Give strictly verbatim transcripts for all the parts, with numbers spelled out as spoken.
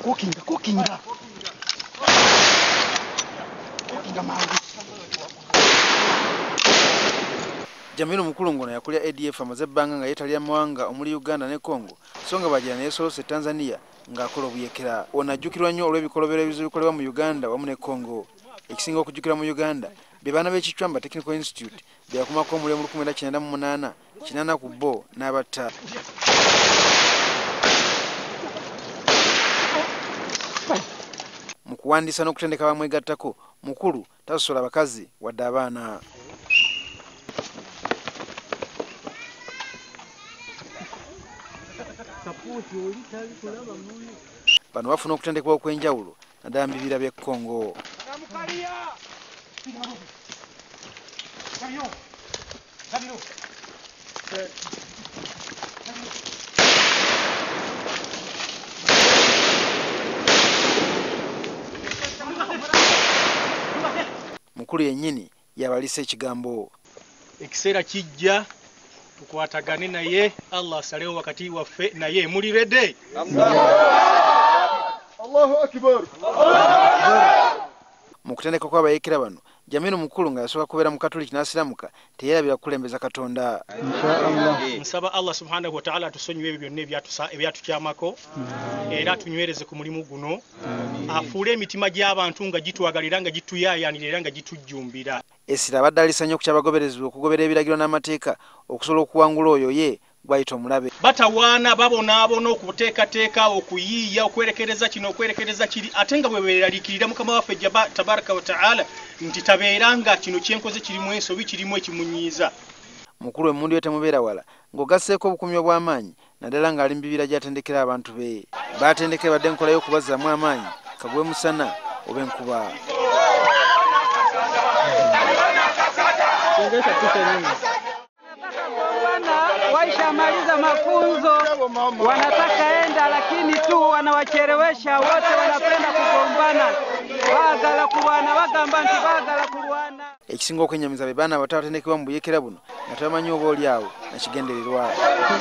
Kukinga, kukinga. Kukinga mangu. Jamil Mukulu ngono yakulya A D F amaze ebbanga nga yeetalya mawanga omuli Uganda ne Congo so nga bajja ne yesolose Tanzania ng'akola obuyeekera. Ono ajjukirwa nnyo olw'ebikolobero ebizibu bikolebwa mu Uganda wamu ne Congo. Ekisinga okujjukira mu Uganda be baana b'ekicwamba Technical Institute be yakumako omuliro mu lukumi mwenda kyenda mu munaana kinaana ku bo n'abatta. Mu kuwandiisa n'okutendeka bamwegattako, Mukulu tasosola abakazi wadde abaana. Bano bafuna okutendekebwa okw'enjawulo naddala mu bibira by'e Congo. Mukulu yennyini yabalisa ekigambo. Ekiseera kijja tukwatagane naye, Allah asalewo wakati waffe naye. Muli ready? Allahu akbar. Mu kutendeka kw'abayeekera bano, Jamil Mukulu nga yasooka kubeera mu Katoliki n'asiramuka teyeerabira kukulembeza Katonda. Nsaba Allah subhanahu wa ta'ala atusonyiwe ebyo byonna ebyatukyamako era tunywereze ku mulimu guno, afuule emitima gy'abantu nga gitwagalira nga gituyaayaanira era nga gitujjumbira. Essira abadde alisa nnyo ku kyabagoberezebwa okugobera ebiragiro n'amateeka okusobola okuwangula oyo ye gwayita omulabe. Batawaana babonaabona okuteekateeka okuyiiya okwerekereza kino okwerekereza kiri ate nga bwe beeraliikirira Mukama waffe tabaraka wa ta'ala nti tabeera nga kino kyenkoze kirimu ensobi kirimu ekimunyiiza. Mukulu emmundu ye temubeera wala ng'ogasseeko obukuumi obw'amaanyi naddala ng'ali mu bibira gy'atendekera abantu be. Baatendekera badde enkola y'okubazzaamu amaanyi kagwe musana oba enkuba. Waishamaliza mafunzo wanataka enda, lakini tu wanawachelewesha wote, wanapenda kugombana, bagala kulwana bagamba nti bagala kulwana. Ekisinga okwenyamiza be baana abato abatendekebwa mu buyeekera buno nga tebamanyi oba oli awo nakigendererwa.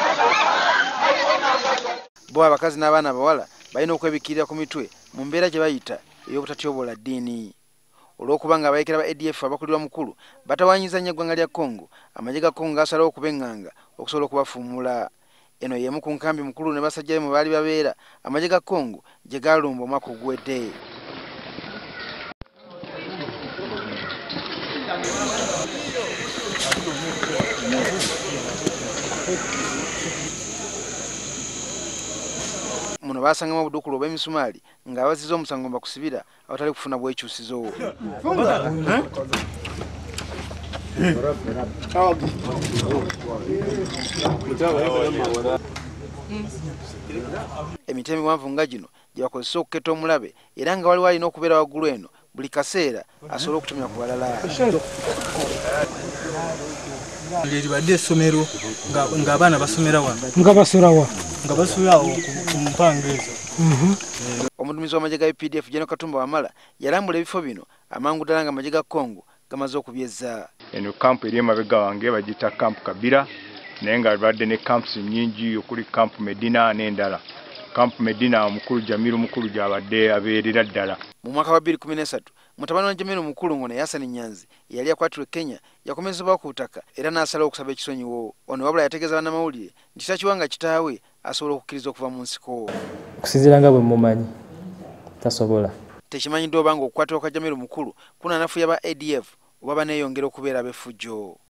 Bo abakazi n'abaana abawala balina okwebikirira ku mitwe mu mbeera gye bayita ey'obutatyobola ddiini. Olw'okuba nga abayeekera ba A D F abakulirwa Mukulu batawanyiza nnyo eggwanga lya Congo, amagye ga Congo gasalawo okuba eŋŋanga okusobola okubafuumula. Eno y'emu ku nkambi Mukulu ne basajja be mwe baali babeera amagye ga Congo gye gaalumba omwaka oguwedde. Muno baasangamu obuduukulu obw'emisumaali nga abazizza omusango bakusibira awatali kufuna bwekyusizo. Emiti emiwanvu nga gino gye bakozesa okuketta omulabe era nga waliwo alina okubeera waggulu eno buli kaseera asobole okutumya ku balala. Libadde essomero ng'abaana basomera wano. Nga basomera wa? Nga basomera awo ku mpanga ezo. Omuduumizi w'amagye ga U P D F General Katumba Wamala yalambula ebifo bino amangu ddala nga amagye ga Congo gamaze okubyezza. Eno kampu eri emabega wange bagiyita kampu Kabira naye nga badde ne kampusi nnyingi okuli kampu Medina n'endala. Kampu Medina Omukulu Jamil Mukulu gy'abadde abeerera ddala. Mu mwaka wa bbiri kumi n'esatu mutabani wa Jamil Mukulu ngono Yasani Nyanzi eyali akwatirwa e Kenya yakomezebwa ku butaka era n'asalawo okusaba ekisonyiwo. Ono wabula yategeeza bannamawulire nti takiwanga kitaawe asobola okukkiriza okuva mu nsiko. Okusinziira nga bwe mumanyi tasobola. Tekimanyiddwa oba nga okukwatibwa kwa Jamil Mukulu kunaanafuya ba A D F oba baneeyongera okubeera ab'effujjo.